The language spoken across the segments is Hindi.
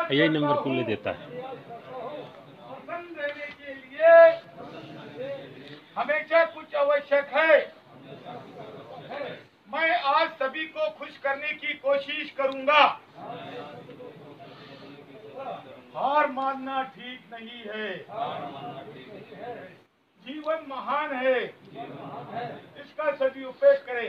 यही नंबर खुलने देता है। पसंद रहने के लिए हमेशा कुछ आवश्यक है। मैं आज सभी को खुश करने की कोशिश करूंगा। हार मानना ठीक नहीं है। जीवन महान है, इसका सदुपयोग करें,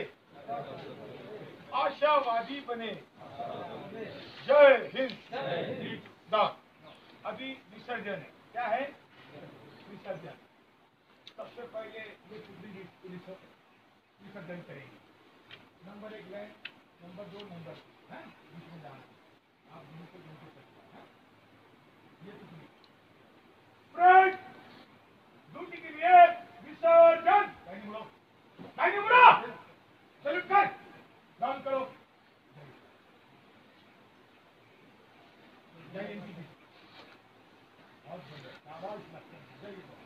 आशावादी बने। जय हिंद। अभी विसर्जन है। क्या है? विसर्जन। सबसे पहले ये विसर्जन करेंगे। नंबर 1 लाइन, नंबर 2, नंबर 3 है, बीच में जाना। आप मुझे सकते हैं। ये कुछ नहीं। फ्रेंड, ड्यूटी के लिए विसर्जन। लाइन मुड़ो, सैल्यूट कर, डाउन करो। जय हिंद। बहुत बढ़िया, आवाज लगते हैं। जय हिंद।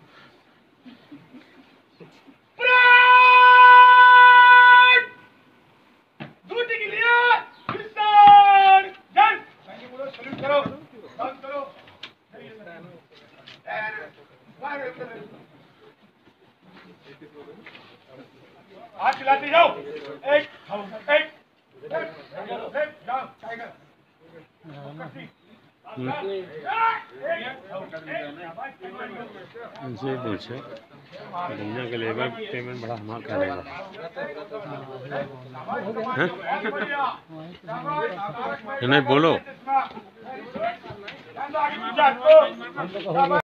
ड्यूटी के लिए विसर्जन। लाइन मुड़ो, सैल्यूट करो, डाउन करो। जय हिंद। हाथ खिलाते जाओ। एक जाओ टाइगर। उनसे पूछे दुनिया के लेबर पेमेंट बड़ा हमारा करेगा। नहीं बोलो।